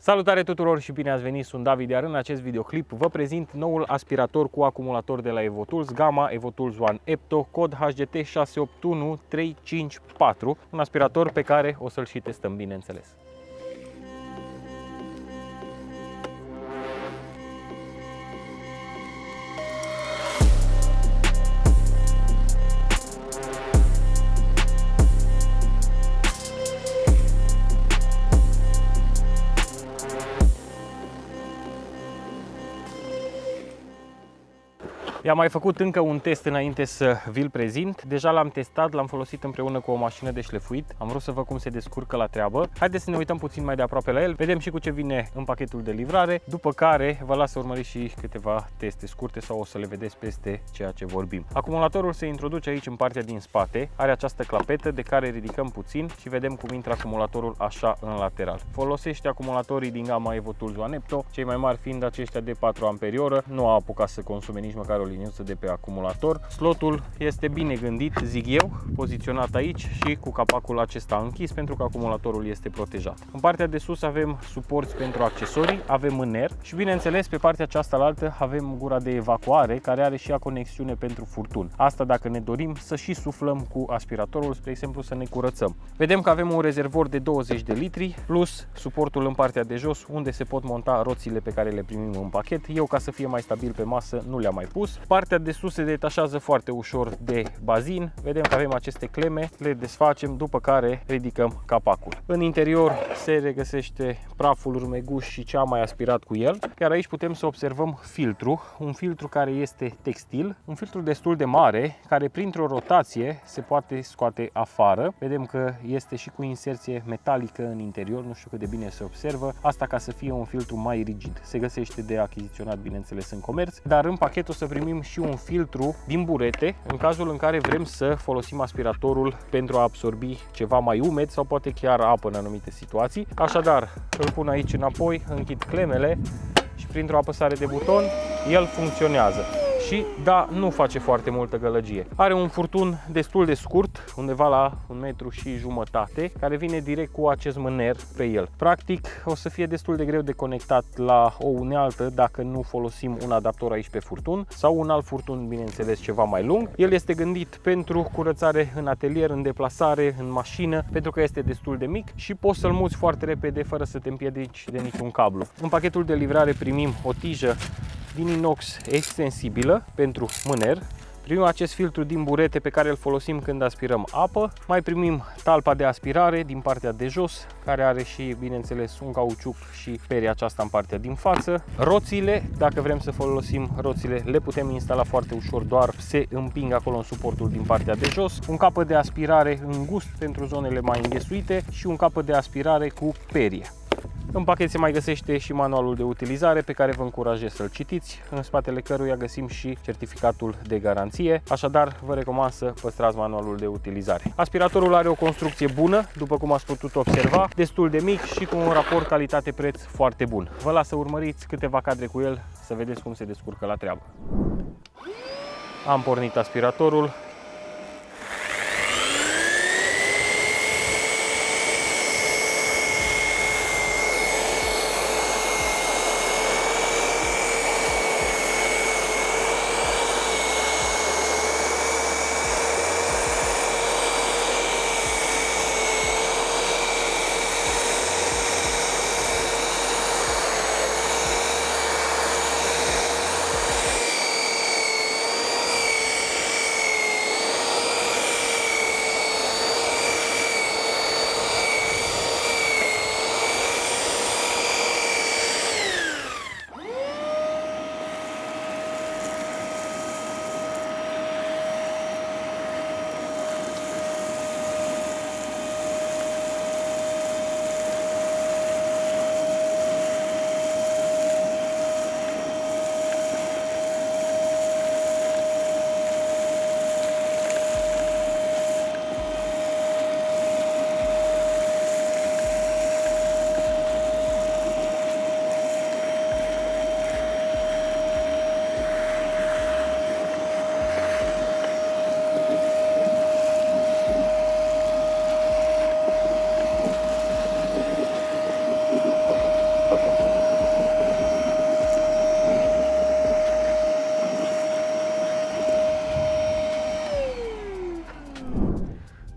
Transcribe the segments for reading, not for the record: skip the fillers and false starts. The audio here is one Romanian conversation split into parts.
Salutare tuturor și bine ați venit, sunt David, iar în acest videoclip vă prezint noul aspirator cu acumulator de la EvoTools, gama EvoTools One Epto, cod HGT 681354, un aspirator pe care o să-l și testăm, bineînțeles. I-am mai făcut încă un test înainte să vi-l prezint. Deja l-am testat, l-am folosit împreună cu o mașină de șlefuit. Am vrut să văd cum se descurcă la treabă. Haideți să ne uităm puțin mai de aproape la el, vedem și cu ce vine în pachetul de livrare, după care vă las să urmăriți și câteva teste scurte sau o să le vedeți peste ceea ce vorbim. Acumulatorul se introduce aici în partea din spate, are această clapetă de care ridicăm puțin și vedem cum intră acumulatorul așa în lateral. Folosește acumulatorii din gama EvoTools One Epto, cei mai mari fiind aceștia de 4 Ah, nu a apucat să consume nici măcar o liniuță de pe acumulator. Slotul este bine gândit, zic eu, poziționat aici și cu capacul acesta închis pentru că acumulatorul este protejat. În partea de sus avem suporți pentru accesorii, avem mâner și bineînțeles pe partea cealaltă avem gura de evacuare care are și ea conexiune pentru furtun. Asta dacă ne dorim să și suflăm cu aspiratorul, spre exemplu să ne curățăm. Vedem că avem un rezervor de 20 de litri plus suportul în partea de jos unde se pot monta roțile pe care le primim în pachet. Eu, ca să fie mai stabil pe masă, nu le-am mai pus. Partea de sus se detașează foarte ușor de bazin. Vedem că avem aceste cleme, le desfacem, după care ridicăm capacul. În interior se regăsește praful urmeguș și ce am mai aspirat cu el. Iar aici putem să observăm filtru, un filtru care este textil, un filtru destul de mare, care printr-o rotație se poate scoate afară. Vedem că este și cu inserție metalică în interior, nu știu cât de bine se observă. Asta ca să fie un filtru mai rigid. Se găsește de achiziționat, bineînțeles, în comerț, dar în pachet o să primim și un filtru din burete în cazul în care vrem să folosim aspiratorul pentru a absorbi ceva mai umed sau poate chiar apă în anumite situații. Așadar, îl pun aici înapoi, închid clemele și printr-o apăsare de buton el funcționează. Și da, nu face foarte multă gălăgie. Are un furtun destul de scurt, undeva la 1,5 m, care vine direct cu acest mâner pe el. Practic, o să fie destul de greu de conectat la o unealtă dacă nu folosim un adaptor aici pe furtun sau un alt furtun, bineînțeles, ceva mai lung. El este gândit pentru curățare în atelier, în deplasare, în mașină, pentru că este destul de mic și poți să-l muți foarte repede fără să te împiedici de niciun cablu. În pachetul de livrare primim o tijă din inox extensibilă pentru mâner. Primim acest filtru din burete pe care îl folosim când aspirăm apă. Mai primim talpa de aspirare din partea de jos, care are și, bineînțeles, un cauciuc și peria aceasta în partea din față. Roțile, dacă vrem să folosim roțile, le putem instala foarte ușor, doar se împing acolo în suportul din partea de jos. Un capăt de aspirare îngust pentru zonele mai înghesuite și un capăt de aspirare cu perie. În pachet se mai găsește și manualul de utilizare pe care vă încurajez să-l citiți, în spatele căruia găsim și certificatul de garanție, așadar vă recomand să păstrați manualul de utilizare. Aspiratorul are o construcție bună, după cum ați putut observa, destul de mic și cu un raport calitate-preț foarte bun. Vă las să urmăriți câteva cadre cu el să vedeți cum se descurcă la treabă. Am pornit aspiratorul.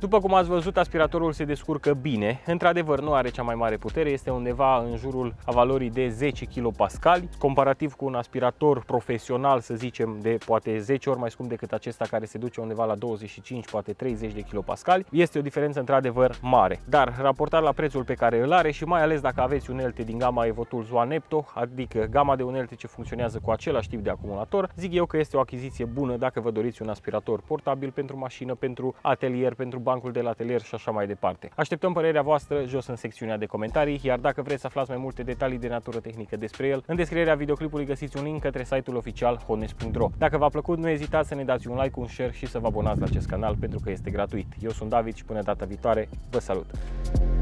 După cum ați văzut, aspiratorul se descurcă bine. Într-adevăr, nu are cea mai mare putere, este undeva în jurul a valorii de 10 kPa, comparativ cu un aspirator profesional, să zicem, de poate 10 ori mai scump decât acesta, care se duce undeva la 25, poate 30 de kPa. Este o diferență într-adevăr mare, dar raportat la prețul pe care îl are și mai ales dacă aveți unelte din gama Evotools One Nepto, adică gama de unelte ce funcționează cu același tip de acumulator, zic eu că este o achiziție bună dacă vă doriți un aspirator portabil pentru mașină, pentru atelier, pentru bancul de la atelier și așa mai departe. Așteptăm părerea voastră jos în secțiunea de comentarii, iar dacă vreți să aflați mai multe detalii de natură tehnică despre el, în descrierea videoclipului găsiți un link către site-ul oficial honest.ro. Dacă v-a plăcut, nu ezitați să ne dați un like, un share și să vă abonați la acest canal pentru că este gratuit. Eu sunt David și până data viitoare, vă salut!